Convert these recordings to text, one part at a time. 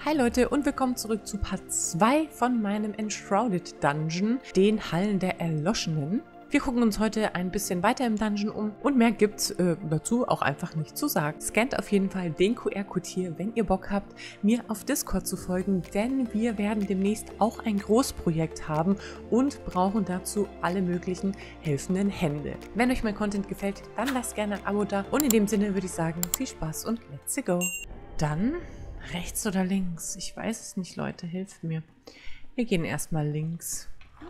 Hi Leute und willkommen zurück zu Part 2 von meinem Enshrouded Dungeon, den Hallen der Erloschenen. Wir gucken uns heute ein bisschen weiter im Dungeon um und mehr gibt's dazu auch einfach nicht zu sagen. Scannt auf jeden Fall den QR-Code hier, wenn ihr Bock habt, mir auf Discord zu folgen, denn wir werden demnächst auch ein Großprojekt haben und brauchen dazu alle möglichen helfenden Hände. Wenn euch mein Content gefällt, dann lasst gerne ein Abo da und in dem Sinne würde ich sagen, viel Spaß und let's go. Dann rechts oder links? Ich weiß es nicht, Leute. Hilft mir. Wir gehen erstmal links.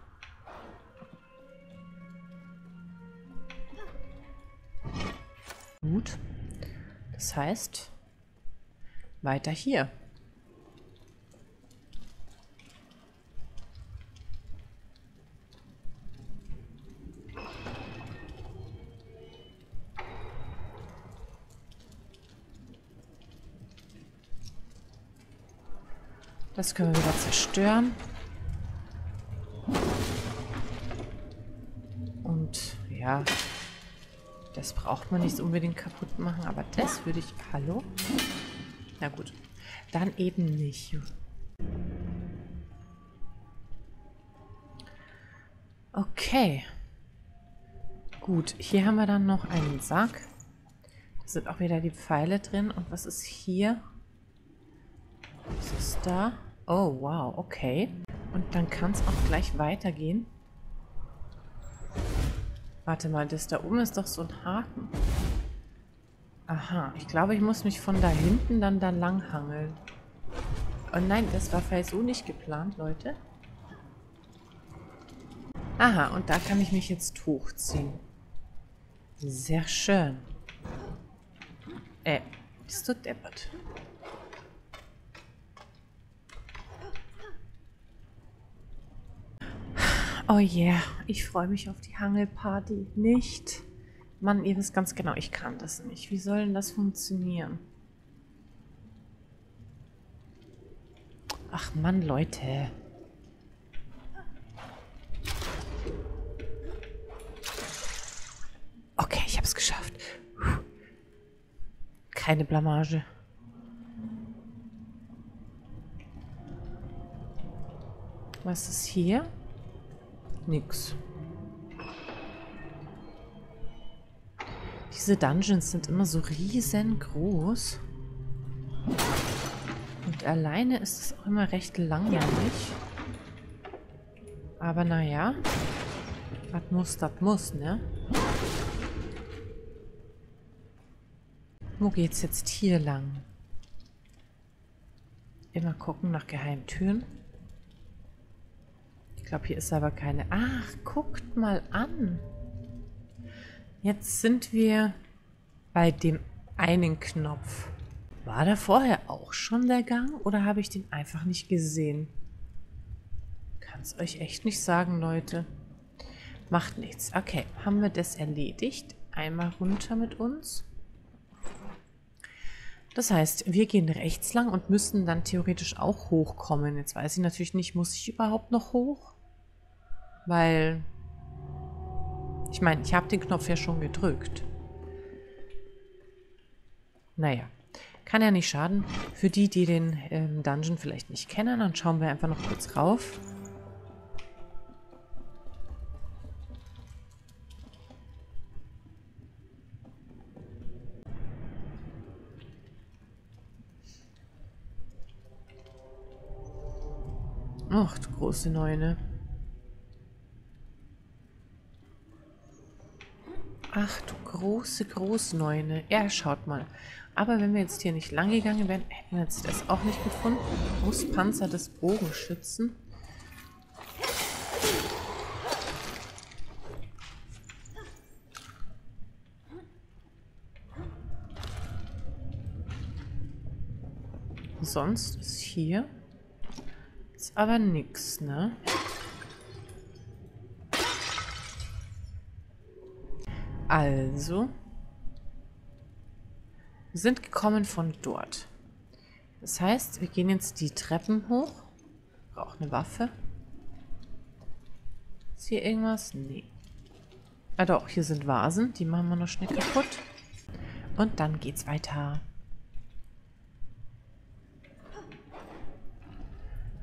Gut. Das heißt, weiter hier. Das können wir wieder zerstören. Und ja, das braucht man nicht unbedingt kaputt machen, aber das würde ich... Hallo? Na gut, dann eben nicht. Okay. Gut, hier haben wir dann noch einen Sack. Da sind auch wieder die Pfeile drin. Und was ist hier? Was ist da? Oh, wow, okay. Und dann kann es auch gleich weitergehen. Warte mal, das da oben ist doch so ein Haken. Aha, ich glaube, ich muss mich von da hinten dann da lang hangeln. Oh nein, das war vielleicht so nicht geplant, Leute. Aha, und da kann ich mich jetzt hochziehen. Sehr schön. Bist du deppert? Oh yeah, ich freue mich auf die Hangelparty. Nicht? Mann, ihr wisst ganz genau, ich kann das nicht. Wie soll denn das funktionieren? Ach Mann, Leute. Okay, ich habe es geschafft. Keine Blamage. Was ist hier? Nix. Diese Dungeons sind immer so riesengroß. Und alleine ist es auch immer recht langweilig. Aber naja. Das muss, ne? Wo geht's jetzt hier lang? Immer gucken nach Geheimtüren. Ich glaube, hier ist aber keine... Ach, guckt mal an. Jetzt sind wir bei dem einen Knopf. War da vorher auch schon der Gang oder habe ich den einfach nicht gesehen? Kann es euch echt nicht sagen, Leute. Macht nichts. Okay, haben wir das erledigt? Einmal runter mit uns. Das heißt, wir gehen rechts lang und müssen dann theoretisch auch hochkommen. Jetzt weiß ich natürlich nicht, muss ich überhaupt noch hoch? Weil, ich meine, ich habe den Knopf ja schon gedrückt. Naja, kann ja nicht schaden. Für die, die den Dungeon vielleicht nicht kennen, dann schauen wir einfach noch kurz rauf. Ach, du große Neune. Ach, du große Neune. Ja, schaut mal. Aber wenn wir jetzt hier nicht lang gegangen wären, hätten wir jetzt das auch nicht gefunden. Brustpanzer des Bogenschützen. Sonst ist hier jetzt aber nichts, ne? Also, wir sind gekommen von dort. Das heißt, wir gehen jetzt die Treppen hoch. Braucht eine Waffe. Ist hier irgendwas? Nee. Ah doch, hier sind Vasen. Die machen wir noch schnell kaputt. Und dann geht's weiter.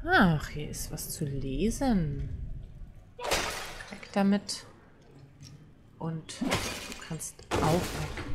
Ach, hier ist was zu lesen. Weg damit. Und du kannst auch weg.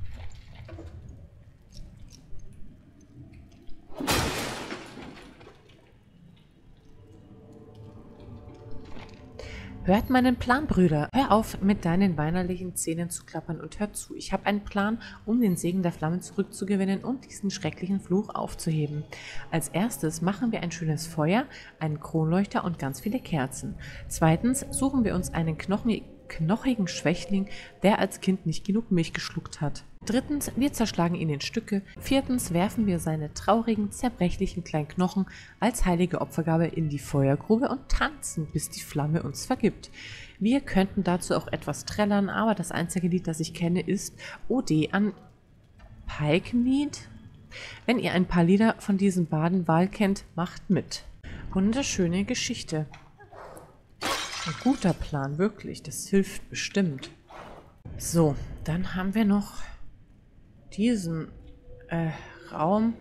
Hört meinen Plan, Brüder. Hör auf, mit deinen weinerlichen Zähnen zu klappern und hör zu. Ich habe einen Plan, um den Segen der Flamme zurückzugewinnen und diesen schrecklichen Fluch aufzuheben. Als erstes machen wir ein schönes Feuer, einen Kronleuchter und ganz viele Kerzen. Zweitens suchen wir uns einen knochigen Schwächling, der als Kind nicht genug Milch geschluckt hat. Drittens, wir zerschlagen ihn in Stücke. Viertens, werfen wir seine traurigen, zerbrechlichen kleinen Knochen als heilige Opfergabe in die Feuergrube und tanzen, bis die Flamme uns vergibt. Wir könnten dazu auch etwas trällern, aber das einzige Lied, das ich kenne, ist Ode an Pikemead. Wenn ihr ein paar Lieder von diesem Badenwal kennt, macht mit. Wunderschöne Geschichte. Ein guter Plan, wirklich. Das hilft bestimmt. So, dann haben wir noch diesen Raum.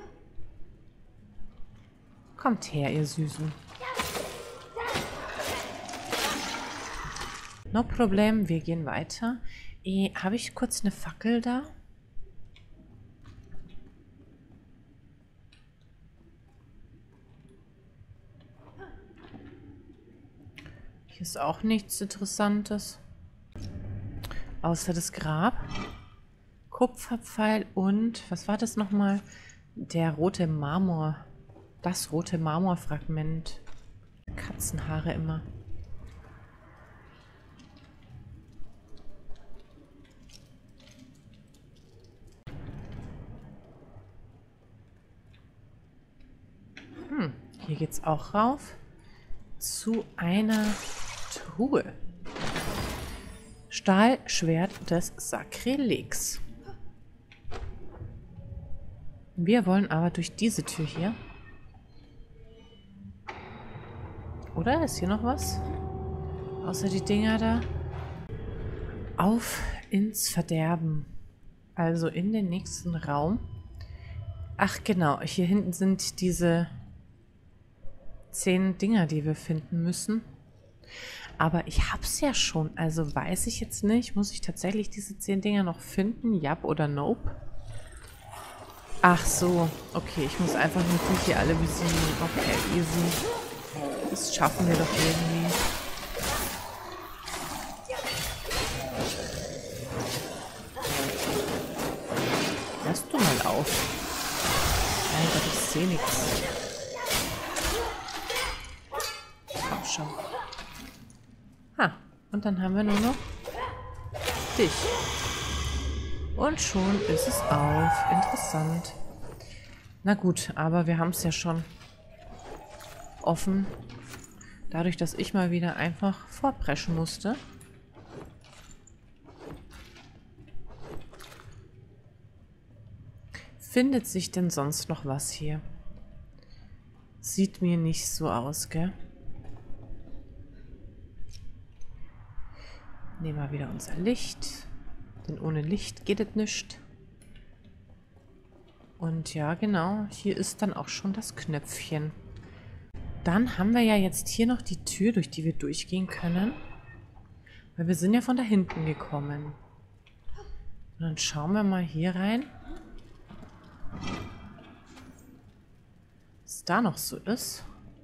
Kommt her, ihr Süßen. No problem, wir gehen weiter. Habe ich kurz eine Fackel da? Hier ist auch nichts Interessantes. Außer das Grab. Kupferpfeil und, was war das nochmal? Der rote Marmor. Das rote Marmorfragment. Katzenhaare immer. Hier geht's auch rauf. Zu einer Truhe. Stahlschwert des Sakrilegs. Wir wollen aber durch diese Tür hier. Oder? Ist hier noch was? Außer die Dinger da. Auf ins Verderben. Also in den nächsten Raum. Ach genau, hier hinten sind diese 10 Dinger, die wir finden müssen. Aber ich hab's ja schon, also weiß ich jetzt nicht. Muss ich tatsächlich diese 10 Dinger noch finden? Yep oder nope? Ach so, okay, ich muss einfach nur die hier alle besiegen. Okay, easy. Das schaffen wir doch irgendwie. Lass du mal auf. Mein Gott, ich sehe nichts. Komm schon. Ha, und dann haben wir nur noch dich. Und schon ist es auf. Interessant. Na gut, aber wir haben es ja schon offen. Dadurch, dass ich mal wieder einfach vorpreschen musste. Findet sich denn sonst noch was hier? Sieht mir nicht so aus, gell? Nehmen wir wieder unser Licht. Denn ohne Licht geht es nicht. Und ja, genau, hier ist dann auch schon das Knöpfchen. Dann haben wir ja jetzt hier noch die Tür, durch die wir durchgehen können. Weil wir sind ja von da hinten gekommen. Und dann schauen wir mal hier rein. Was da noch so ist.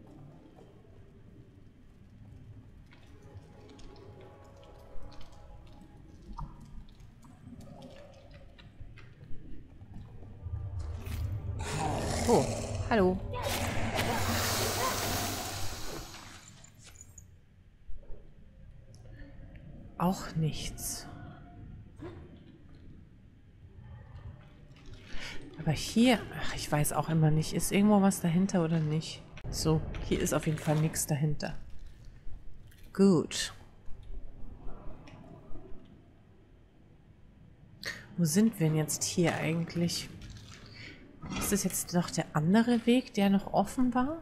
Oh, hallo. Auch nichts. Aber hier, ach, ich weiß auch immer nicht, ist irgendwo was dahinter oder nicht? So, hier ist auf jeden Fall nichts dahinter. Gut. Wo sind wir denn jetzt hier eigentlich? Ist das jetzt noch der andere Weg, der noch offen war?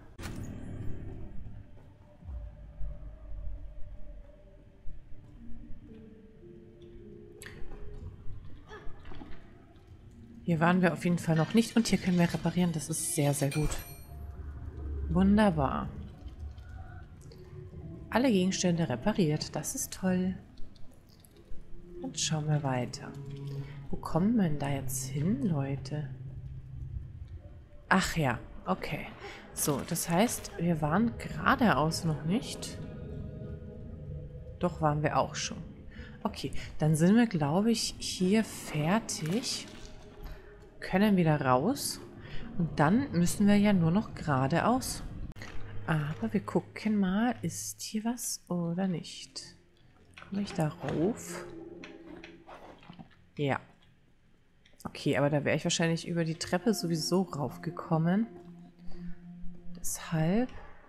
Hier waren wir auf jeden Fall noch nicht und hier können wir reparieren. Das ist sehr, sehr gut. Wunderbar. Alle Gegenstände repariert. Das ist toll. Und schauen wir weiter. Wo kommen wir denn da jetzt hin, Leute? Ach ja, okay. So, das heißt, wir waren geradeaus noch nicht. Doch, waren wir auch schon. Okay, dann sind wir, glaube ich, hier fertig. Können wieder raus. Und dann müssen wir ja nur noch geradeaus. Aber wir gucken mal, ist hier was oder nicht? Komme ich da rauf? Ja. Okay, aber da wäre ich wahrscheinlich über die Treppe sowieso raufgekommen. Deshalb...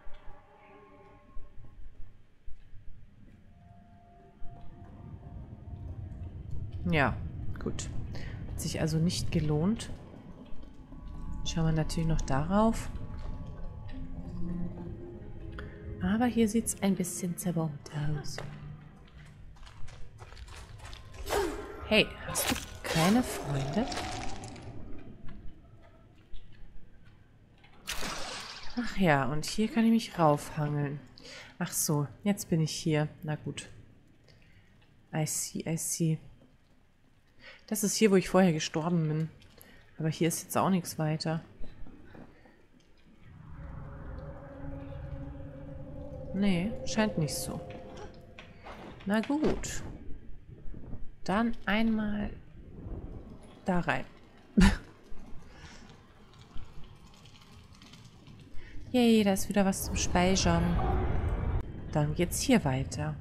Ja, gut. Hat sich also nicht gelohnt. Schauen wir natürlich noch darauf. Aber hier sieht es ein bisschen zerbombt aus. Hey, hast du keine Freunde? Ach ja, und hier kann ich mich raufhangeln. Ach so, jetzt bin ich hier. Na gut. I see, I see. Das ist hier, wo ich vorher gestorben bin. Aber hier ist jetzt auch nichts weiter. Nee, scheint nicht so. Na gut. Dann einmal da rein. Yay, da ist wieder was zum Speichern. Dann geht's hier weiter.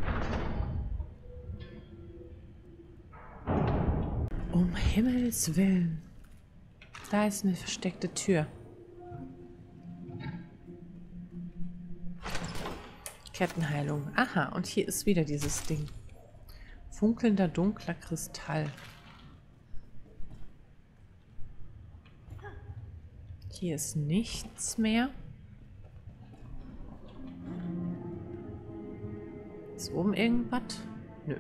Um Himmels Willen. Da ist eine versteckte Tür. Kettenheilung. Aha, und hier ist wieder dieses Ding. Funkelnder, dunkler Kristall. Hier ist nichts mehr. Ist oben irgendwas? Nö.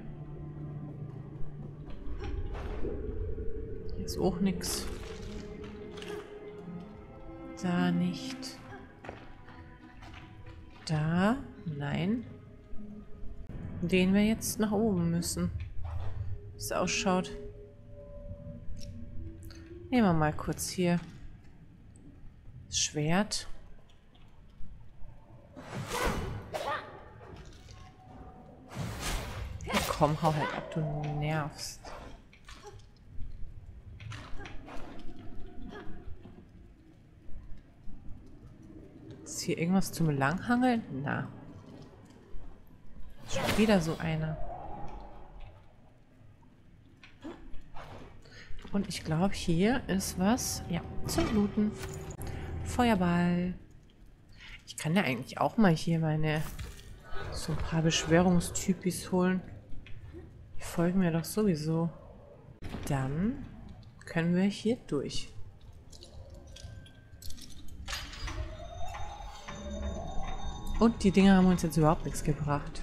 Hier ist auch nichts. Da nicht. Da, nein. Den wir jetzt nach oben müssen. Wie es ausschaut. Nehmen wir mal kurz hier das Schwert. Ja, komm, hau halt ab, du nervst. Ist hier irgendwas zum Langhangeln? Na. Schon wieder so einer. Und ich glaube, hier ist was, ja, zum Looten. Feuerball. Ich kann ja eigentlich auch mal hier meine so ein paar Beschwörungstypis holen. Die folgen mir doch sowieso. Dann können wir hier durch. Und die Dinger haben uns jetzt überhaupt nichts gebracht.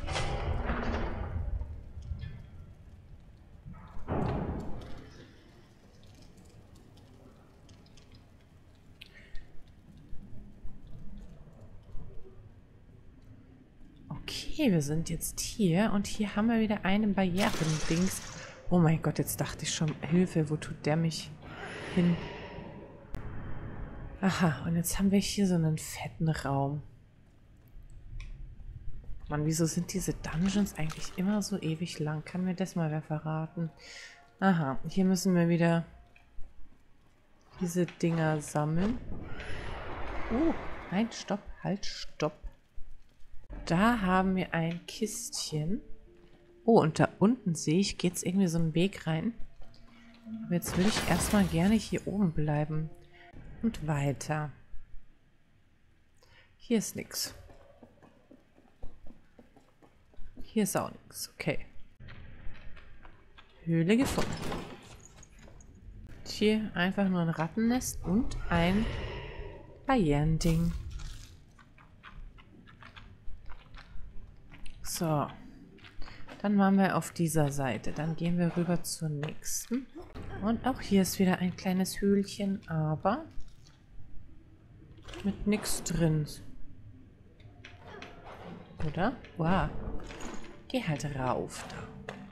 Okay, wir sind jetzt hier und hier haben wir wieder einen Barrieren-Dings. Oh mein Gott, jetzt dachte ich schon, Hilfe, wo tut der mich hin? Aha, und jetzt haben wir hier so einen fetten Raum. Mann, wieso sind diese Dungeons eigentlich immer so ewig lang? Kann mir das mal wer verraten? Aha, hier müssen wir wieder diese Dinger sammeln. Nein, stopp, halt, stopp. Da haben wir ein Kistchen. Oh, und da unten sehe ich, geht es irgendwie so einen Weg rein. Aber jetzt will ich erstmal gerne hier oben bleiben. Und weiter. Hier ist nichts. Hier ist auch nichts. Okay. Höhle gefunden. Hier einfach nur ein Rattennest und ein Barrierending. So. Dann waren wir auf dieser Seite. Dann gehen wir rüber zur nächsten. Und auch hier ist wieder ein kleines Höhlchen, aber mit nichts drin. Oder? Wow. Geh halt rauf da.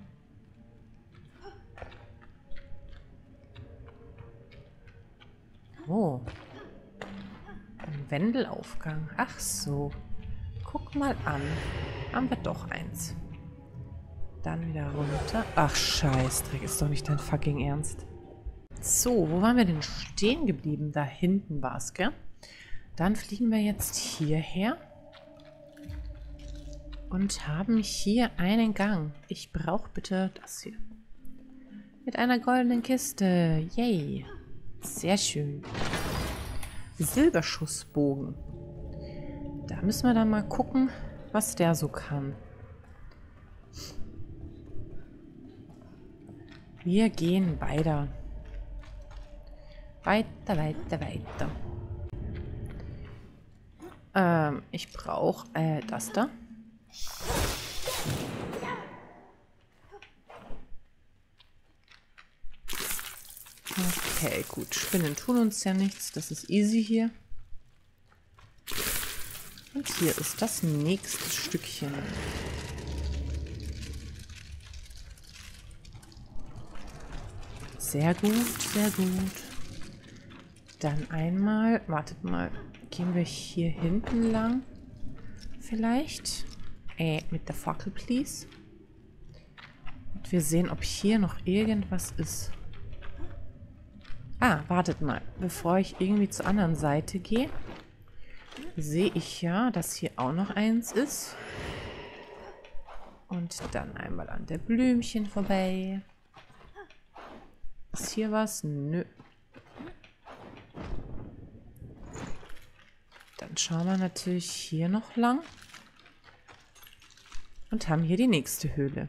Oh. Ein Wendelaufgang. Ach so. Guck mal an. Haben wir doch eins. Dann wieder runter. Ach, Scheißdreck. Ist doch nicht dein fucking Ernst. So, wo waren wir denn stehen geblieben? Da hinten war es, gell? Dann fliegen wir jetzt hierher. Und haben hier einen Gang. Ich brauche bitte das hier. Mit einer goldenen Kiste. Yay. Sehr schön. Silberschussbogen. Da müssen wir dann mal gucken, was der so kann. Wir gehen weiter. Weiter, weiter, weiter. Ich brauche das da. Okay, gut. Spinnen tun uns ja nichts. Das ist easy hier. Und hier ist das nächste Stückchen. Sehr gut, sehr gut. Dann einmal, wartet mal, gehen wir hier hinten lang? Vielleicht? Mit der Fackel, please. Und wir sehen, ob hier noch irgendwas ist. Ah, wartet mal. Bevor ich irgendwie zur anderen Seite gehe, sehe ich ja, dass hier auch noch eins ist. Und dann einmal an der Blümchen vorbei. Ist hier was? Nö. Dann schauen wir natürlich hier noch lang. Und haben hier die nächste Höhle.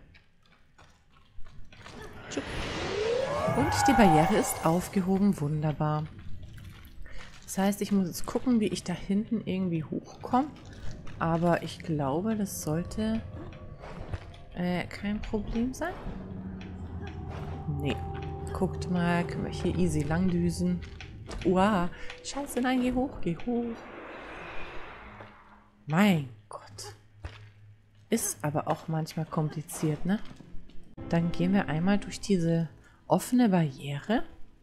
Und die Barriere ist aufgehoben. Wunderbar. Das heißt, ich muss jetzt gucken, wie ich da hinten irgendwie hochkomme. Aber ich glaube, das sollte kein Problem sein. Nee. Guckt mal, können wir hier easy lang düsen. Uah, scheiße, nein, geh hoch, geh hoch. Mein Gott. Ist aber auch manchmal kompliziert, ne? Dann gehen wir einmal durch diese offene Barriere.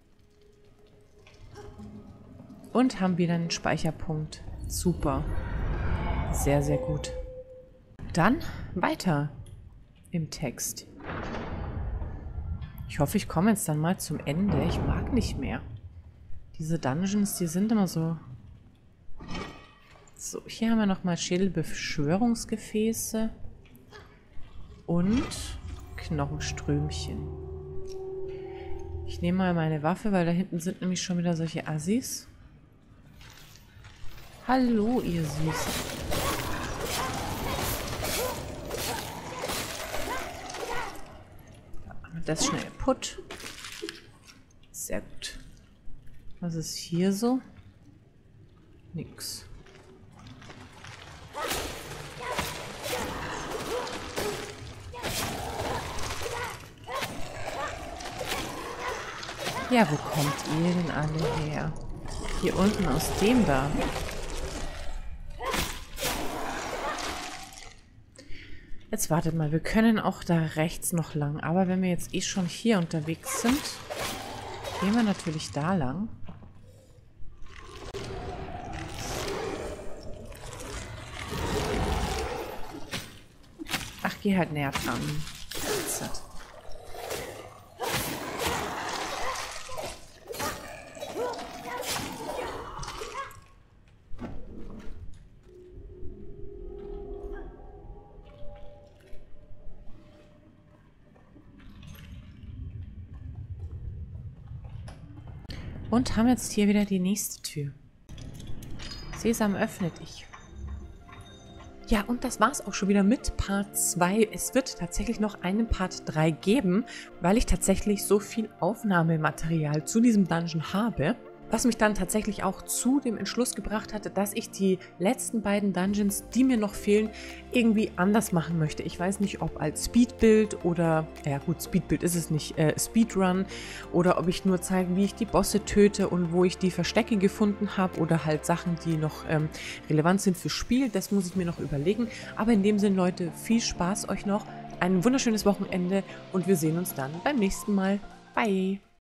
Und haben wieder einen Speicherpunkt. Super. Sehr, sehr gut. Dann weiter im Text. Ich hoffe, ich komme jetzt dann mal zum Ende. Ich mag nicht mehr. Diese Dungeons, die sind immer so... So, hier haben wir nochmal Schädelbeschwörungsgefäße. Und Knochenströmchen. Ich nehme mal meine Waffe, weil da hinten sind nämlich schon wieder solche Assis. Hallo, ihr Süßen. Das schnell putt. Sehr gut. Was ist hier so? Nix. Ja, wo kommt ihr denn alle her? Hier unten aus dem da. Jetzt wartet mal, wir können auch da rechts noch lang. Aber wenn wir jetzt eh schon hier unterwegs sind, gehen wir natürlich da lang. Ach, geh halt näher dran. Und haben jetzt hier wieder die nächste Tür. Sesam, öffne dich. Ja, und das war's auch schon wieder mit Part 2. Es wird tatsächlich noch einen Part 3 geben, weil ich tatsächlich so viel Aufnahmematerial zu diesem Dungeon habe. Was mich dann tatsächlich auch zu dem Entschluss gebracht hatte, dass ich die letzten beiden Dungeons, die mir noch fehlen, irgendwie anders machen möchte. Ich weiß nicht, ob als Speedbuild oder, ja gut, Speedbuild ist es nicht, Speedrun, oder ob ich nur zeige, wie ich die Bosse töte und wo ich die Verstecke gefunden habe oder halt Sachen, die noch relevant sind fürs Spiel. Das muss ich mir noch überlegen. Aber in dem Sinne, Leute, viel Spaß euch noch, ein wunderschönes Wochenende und wir sehen uns dann beim nächsten Mal. Bye!